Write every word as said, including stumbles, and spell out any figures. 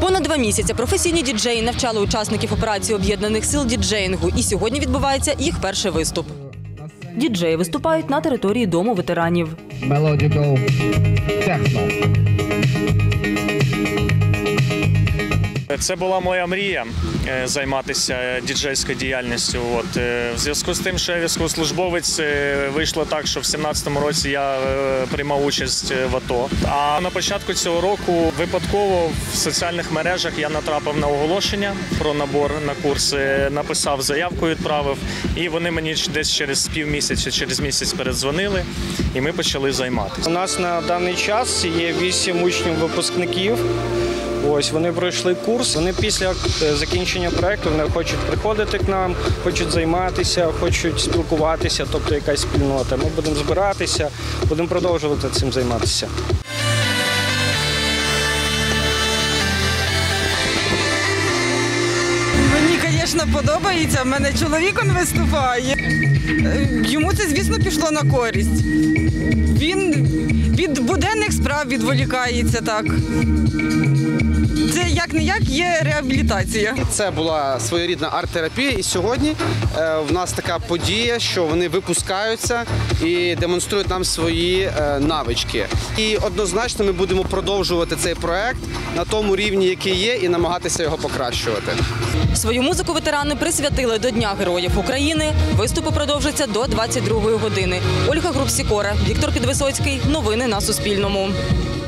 Понад два місяці професійні діджеї навчали учасників операції об'єднаних сил діджеїнгу. І сьогодні відбувається їх перший виступ. Діджеї виступають на території Дому ветеранів. Melodical techno. Це була моя мрія – займатися діджейською діяльністю. От, в зв'язку з тим, що я військовослужбовець, вийшло так, що в сімнадцятому році я приймав участь в АТО. А на початку цього року випадково в соціальних мережах я натрапив на оголошення про набор на курси, написав заявку, відправив, і вони мені десь через півмісяця, через місяць передзвонили, і ми почали займатися. У нас на даний час є вісім учнів-випускників. Ось, вони пройшли курс, вони після закінчення проєкту вони хочуть приходити к нам, хочуть займатися, хочуть спілкуватися, тобто якась спільнота. Ми будемо збиратися, будемо продовжувати цим займатися. Мені, звісно, подобається, в мене чоловік він виступає. Йому це, звісно, пішло на користь. Він від буденних справ відволікається так. Це як-не-як є реабілітація. Це була своєрідна арт-терапія, і сьогодні е, в нас така подія, що вони випускаються і демонструють нам свої е, навички. І однозначно ми будемо продовжувати цей проект на тому рівні, який є, і намагатися його покращувати. Свою музику ветерани присвятили до Дня Героїв України. Виступи продовжаться до двадцять другої години. Ольга Грубсікора, Віктор Підвисоцький. Новини на Суспільному.